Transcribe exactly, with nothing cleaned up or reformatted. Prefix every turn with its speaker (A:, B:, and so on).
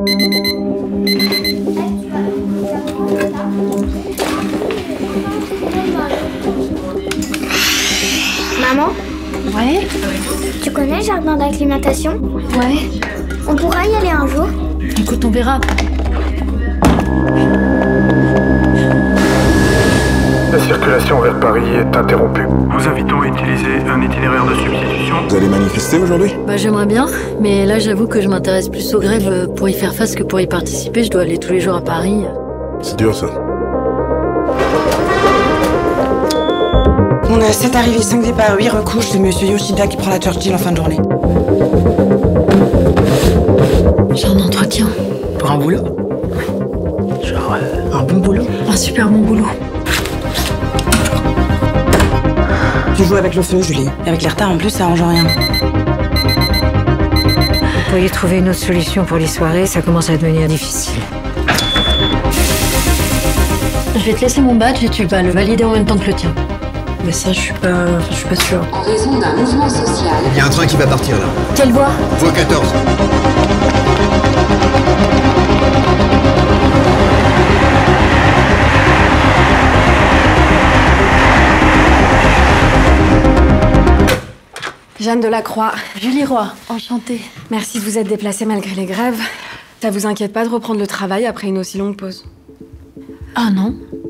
A: Maman?
B: Ouais?
A: Tu connais le jardin d'acclimatation?
B: Ouais.
A: On pourra y aller un jour?
B: Écoute, on verra.
C: La circulation vers Paris est interrompue. Nous invitons à utiliser un itinéraire de substitution.
D: Vous allez manifester aujourd'hui?
B: Bah j'aimerais bien, mais là j'avoue que je m'intéresse plus aux grèves pour y faire face que pour y participer. Je dois aller tous les jours à Paris.
D: C'est dur ça.
E: On a sept arrivées, cinq départs, huit recouches. C'est monsieur Yoshida qui prend la Churchill en fin de journée.
B: J'ai un entretien.
E: Pour un boulot? Genre euh, un bon boulot?
B: Un super bon boulot.
E: Tu joues avec le feu, Julie. Et avec les retards en plus, ça arrange rien.
F: Vous pourriez trouver une autre solution pour les soirées, ça commence à devenir difficile.
B: Je vais te laisser mon badge et tu vas le valider en même temps que le tien.
E: Mais ça, je suis pas... Enfin, je suis pas sûre.
G: En raison d'un mouvement social.
D: Il y a un train qui va partir là.
B: Quelle voie?
D: Voie quatorze.
H: Jeanne Delacroix.
B: Julie Roy, enchantée.
H: Merci de vous être déplacée malgré les grèves. Ça vous inquiète pas de reprendre le travail après une aussi longue pause?
B: Ah non,